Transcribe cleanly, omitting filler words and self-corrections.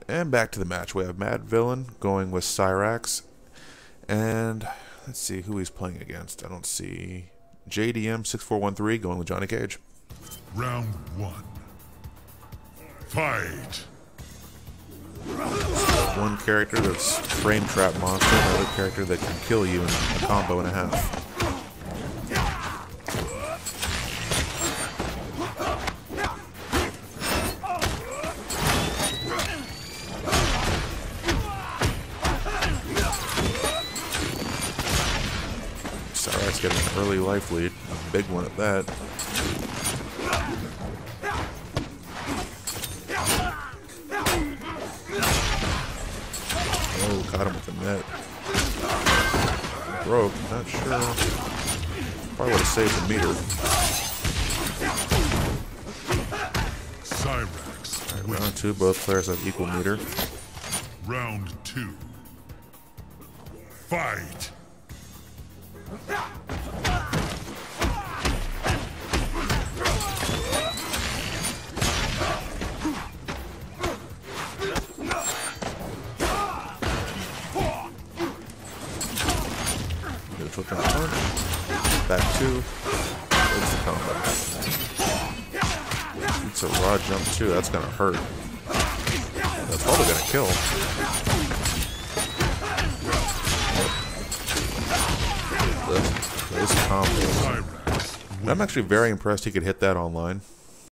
And back to the match. We have MadVillain going with Cyrax. And let's see who he's playing against. I don't see JDM6413 going with Johnny Cage. Round one. Fight! One character that's frame trap monster, another character that can kill you in a combo and a half. Cyrax getting an early life lead, a big one at that. Oh, caught him with the net. Broke, not sure. Probably would have saved the meter. Cyrax. Alright, round two, both players have equal meter. Round two. Fight! Neutral jump punch. Back two. That's the combo. It's a raw jump too. That's gonna hurt. That's probably gonna kill. This combo. I'm actually very impressed he could hit that online.